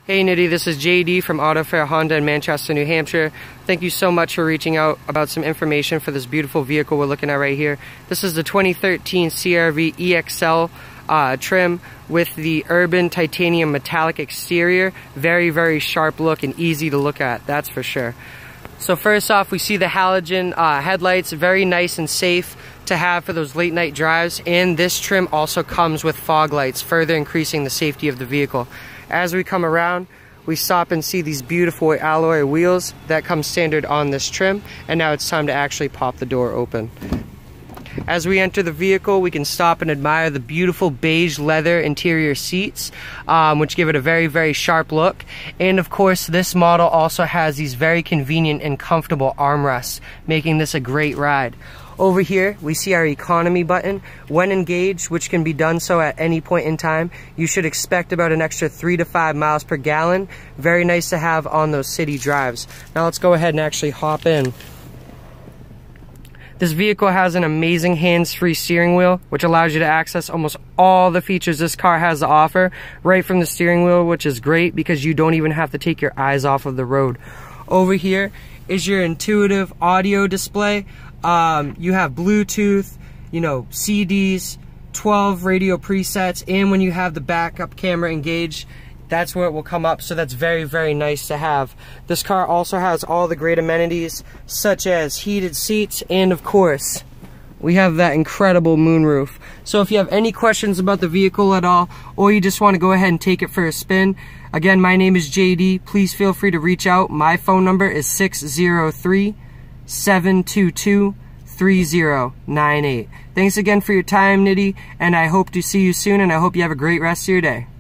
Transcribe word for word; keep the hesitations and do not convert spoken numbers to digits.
Hey Nidhi, this is J D from Autofair Honda in Manchester, New Hampshire. Thank you so much for reaching out about some information for this beautiful vehicle we're looking at right here. This is the twenty thirteen C R V E X L uh, trim with the urban titanium metallic exterior. Very, very sharp look and easy to look at, that's for sure. So first off, we see the halogen uh, headlights, very nice and safe to have for those late night drives. And this trim also comes with fog lights, further increasing the safety of the vehicle. As we come around, we stop and see these beautiful alloy wheels that come standard on this trim, and now it's time to actually pop the door open. As we enter the vehicle, we can stop and admire the beautiful beige leather interior seats, um, which give it a very, very sharp look. And of course, this model also has these very convenient and comfortable armrests, making this a great ride. Over here, we see our economy button. When engaged, which can be done so at any point in time, you should expect about an extra three to five miles per gallon. Very nice to have on those city drives. Now let's go ahead and actually hop in. This vehicle has an amazing hands-free steering wheel, which allows you to access almost all the features this car has to offer right from the steering wheel, which is great because you don't even have to take your eyes off of the road. Over here is your intuitive audio display. Um, you have Bluetooth, you know, C Ds, twelve radio presets, and when you have the backup camera engaged, that's where it will come up, so that's very, very nice to have. This car also has all the great amenities, such as heated seats, and of course, we have that incredible moonroof. So if you have any questions about the vehicle at all, or you just want to go ahead and take it for a spin, again, my name is J D. Please feel free to reach out. My phone number is six zero three, seven two two, three zero nine eight. Thanks again for your time, Nidhi, and I hope to see you soon, and I hope you have a great rest of your day.